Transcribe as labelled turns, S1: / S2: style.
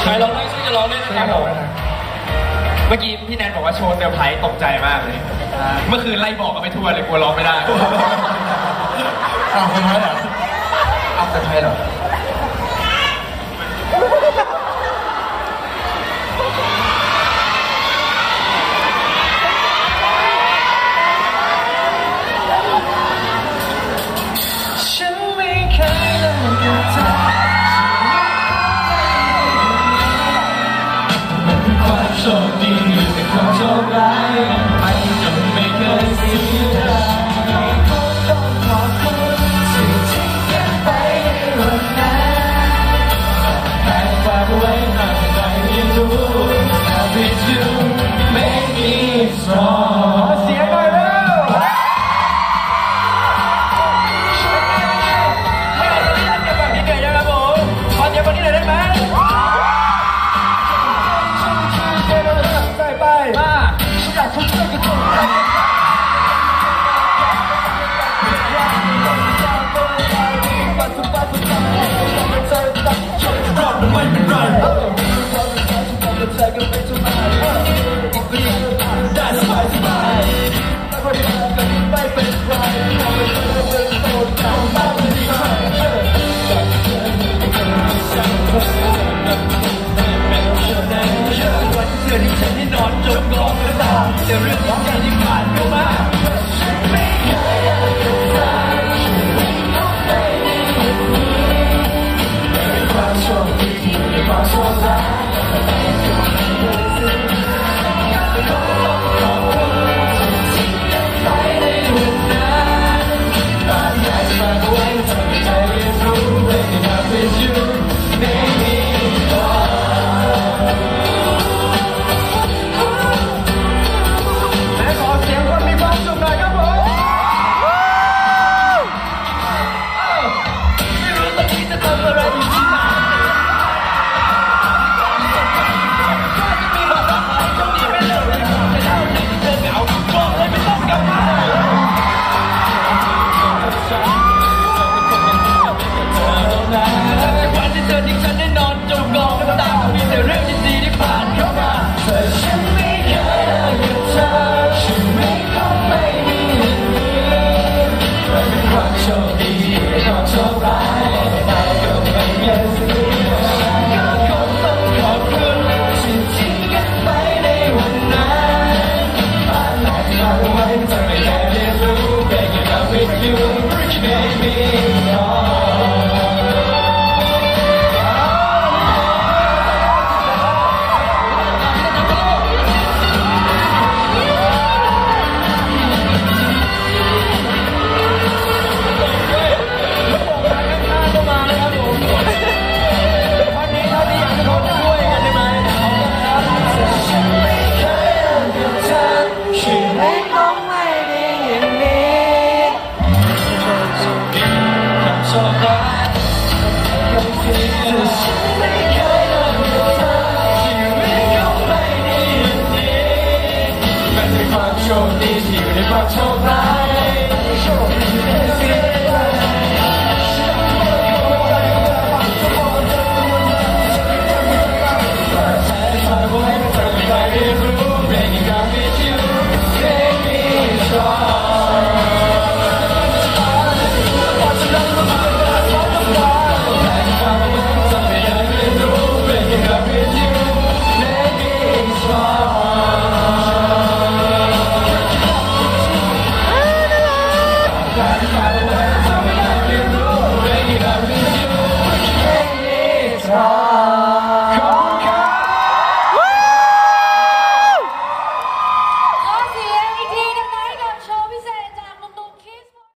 S1: ไปร้องด้วยช่วยจะร้องด้วยนะครับผมเมื่อกี้พี่แนนบอกว่าโชว์เซอร์ไพรส์ตกใจมากเลยเมื่อคืนไล่บอกกันไปทั่วเลยกลัวร้องไม่ได้
S2: เอาเซอร์ไพรส์เหรอเอาเซอร์ไพรส์เหรอ
S3: โชคดีอยู่ในความโชคร้ายมันจนไม่เคยเสียดายต้องขอบคุณสิ่งที่เก็บไปในวันนั้นแต่ฝากไว้หากใจยังรู้ Happy to make me strong เสียงหน่อยเร็วไม่เอาที่นั่นจะแบบนี้เกิดยังไงผมขอเสียงคนนี้หน่อยได้ไหมไปมาฉันอยากทุกคนก็ต้องรอดไม่เป็นไรได้สบายสบายไม่เป็นไรมาเป็นดีมากวันเดือนที่ฉันได้นอนจมกองกระดาษแต่เรื่องของการที่ผ่านเข้ามาไม่เคยอยากจะตายเป็นความโชคดีเป็นความโชคร้าย